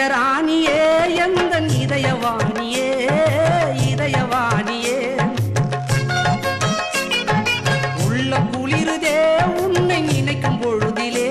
இதயராணியே எந்தன் இதயவாணியே இதயவாணியே உள்ள குளிருதே உன்னை நினைக்கும் பொழுதிலே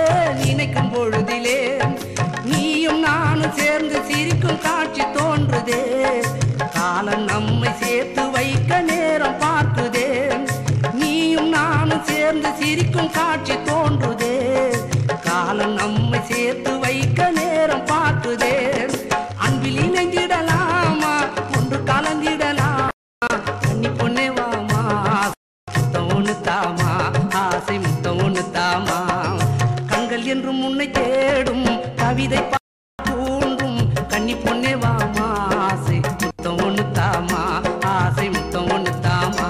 நீயும் நானும் சேர்ந்து சிரிக்கும் காட்சி தோன்றுதே காலம் நம்மை சேர்த்து வைக்க நேரம் பார்க்குதே நீயும் நானும் சேர்ந்து சிரிக்கும் காட்சி தோன்றுதே காலம் நம்மை சேர்த்து வைக்க நேரம் பார்க்குதே அன்பில் இணைந்திடலாமா ஒன்று கலந்திடலாமா கண்ணி பொண்ணே வாமா முத்தம் ஒன்று தாமா ஆசை முத்தம் ஒன்று தாமா கண்கள் என்றும் உன்னை தேடும் கவிதை தூண்டும் கண்ணி பொண்ணே வாமா ஆசை முத்தம் ஒன்று தாமா ஆசை முத்தம் ஒன்று தாமா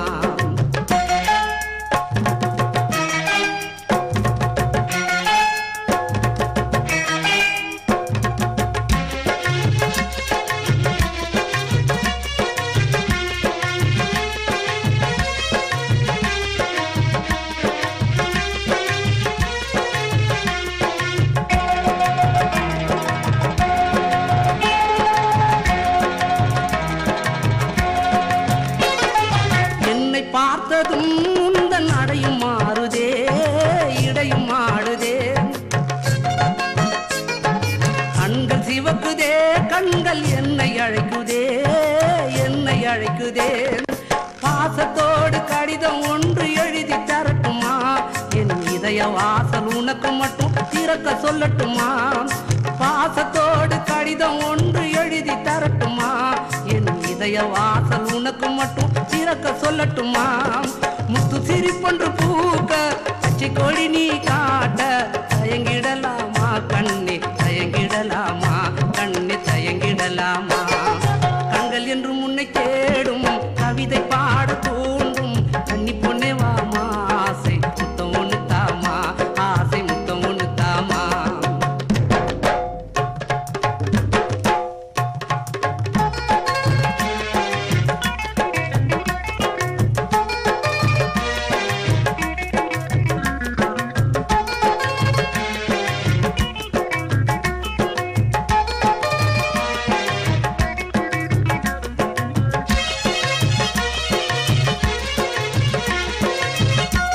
பார்த்ததும் உந்தன் அடையும் மாறுதே இடையும் ஆடுதே கண்கள் சிவக்குதே கண்கள் என்னை அழைக்குதே பாசத்தோடு கடிதம் ஒன்று எழுதி தரட்டுமா என் இதய வாசல் உனக்கு மட்டும் திறக்க சொல்லட்டுமா பாசத்தோடு கடிதம் ஒன்று எழுதி தரட்டுமா என் இதய வாசல் உனக்கு மட்டும் திறக்க சொல்லட்டுமா முத்து சிரிப்பொன்று பூக்க பச்சை கொடி நீ காட்ட தயங்கிடலாமா கண்ணே தயங்கிடலாமா கண்ணே தயங்கிடலாமா கண்கள் என்று முன்னை தேடும் கவிதை பாட தூண்டும் கண்ணி பொண்ணே வாமா ஆசை முத்தம் ஒன்று தாமா ஆசை முத்தம் ஒன்று தாமா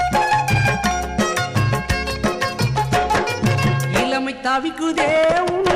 தவிக்குதே